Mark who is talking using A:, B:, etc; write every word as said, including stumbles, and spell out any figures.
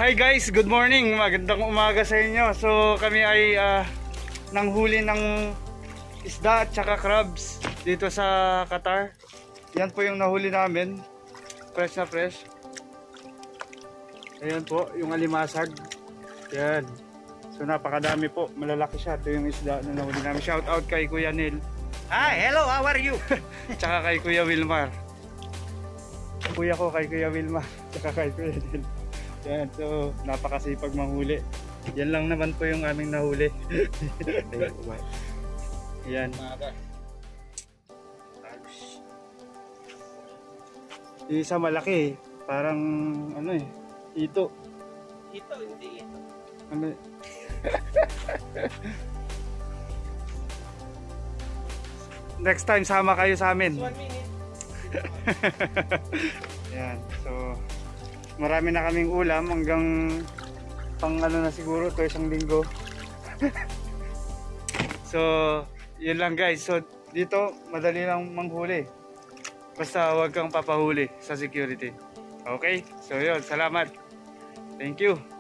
A: Hi guys, good morning. Magandang umaga sa inyo. So kami ay uh, nanghuli ng isda at saka crabs dito sa Qatar. Yan po yung nahuli namin. Fresh na fresh. Ayan po yung alimasag. Yan. So napakadami po. Malalaki siya. Ito yung isda na nahuli namin. Shout out kay Kuya Neil.
B: Hi, hello, how are you?
A: Tsaka kay Kuya Wilmar. Kuya ko kay Kuya Wilmar. Tsaka kay Kuya Neil. Yan, so napakasipag manghuli. Yan lang naman po yung aming nahuli. Yan. Yung isa malaki, parang ano eh, ito.
B: Ito, hindi ito.
A: Ano? Next time sama kayo sa amin.
B: One minute.
A: Yan, so marami na kaming ulam hanggang pang ano na siguro to isang linggo. So yun lang guys, so dito madali lang manghuli basta huwag kang papahuli sa security. Okay, so yun, salamat, thank you.